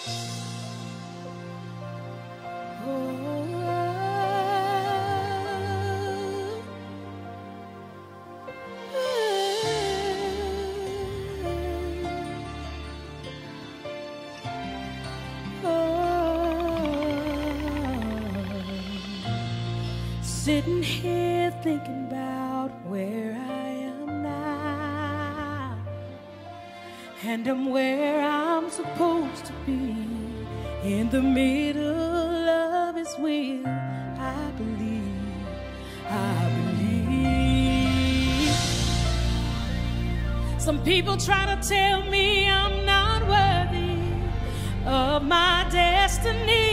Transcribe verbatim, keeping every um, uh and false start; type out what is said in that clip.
Sitting here thinking about where I am now, and I'm where I'm supposed to be, in the middle of His will. I believe, I believe. Some people try to tell me I'm not worthy of my destiny.